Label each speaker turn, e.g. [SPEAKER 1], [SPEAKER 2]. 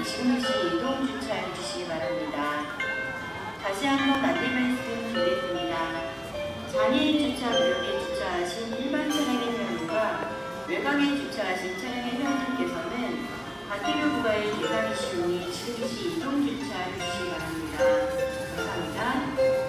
[SPEAKER 1] 즉시 이동 주차해 주시기 바랍니다. 다시 한번 안내 말씀 드리겠습니다. 장애인 주차 구역에 주차하신 일반 차량의 회원과 외곽에 주차하신 차량의 회원님께서는 과태료 부과의 대상이시오니 즉시 이동 주차해 주시기 바랍니다. 감사합니다.